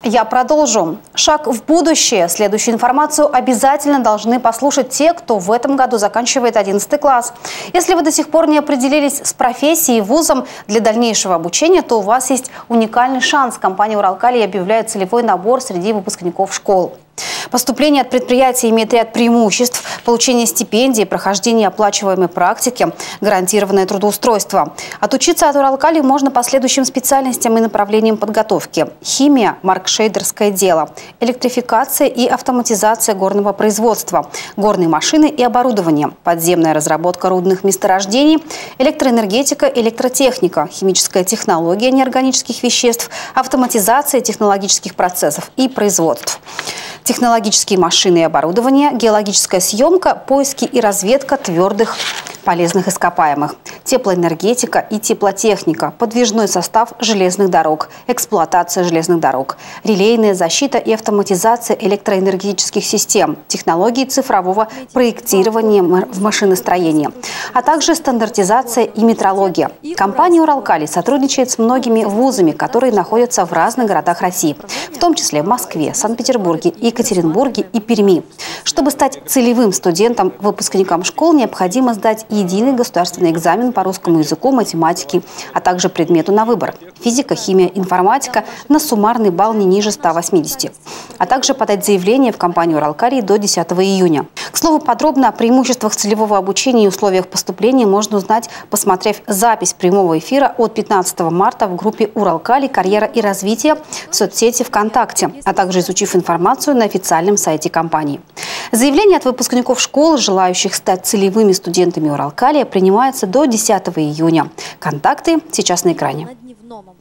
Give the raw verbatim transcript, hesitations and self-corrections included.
Я продолжу. Шаг в будущее. Следующую информацию обязательно должны послушать те, кто в этом году заканчивает одиннадцатый класс. Если вы до сих пор не определились с профессией, вузом для дальнейшего обучения, то у вас есть уникальный шанс. Компания «Уралкалий» объявляет целевой набор среди выпускников школ. Поступление от предприятия имеет ряд преимуществ: получение стипендий, прохождение оплачиваемой практики, гарантированное трудоустройство. Отучиться от Уралкалий можно по следующим специальностям и направлениям подготовки: химия, маркшейдерское дело, электрификация и автоматизация горного производства, горные машины и оборудование, подземная разработка рудных месторождений, электроэнергетика, электротехника, химическая технология неорганических веществ, автоматизация технологических процессов и производств. Технологические машины и оборудование, геологическая съемка, поиски и разведка твердых полезных ископаемых, теплоэнергетика и теплотехника, подвижной состав железных дорог, эксплуатация железных дорог, релейная защита и автоматизация электроэнергетических систем, технологии цифрового проектирования в машиностроении, а также стандартизация и метрология. Компания «Уралкалий» сотрудничает с многими вузами, которые находятся в разных городах России, в том числе в Москве, Санкт-Петербурге, Екатеринбурге и Перми. Чтобы стать целевым студентом, выпускникам школ необходимо сдать единый государственный экзамен по русскому языку, математике, а также предмету на выбор – физика, химия, информатика на суммарный балл не ниже ста восьмидесяти, а также подать заявление в компанию «Уралкалий» до десятого июня. К слову, подробно о преимуществах целевого обучения и условиях поступления можно узнать, посмотрев запись прямого эфира от пятнадцатого марта в группе «Уралкалий. Карьера и развитие» в соцсети ВКонтакте, а также изучив информацию на официальном сайте компании. Заявления от выпускников школ, желающих стать целевыми студентами «Уралкалия», принимаются до десятого июня. Контакты сейчас на экране.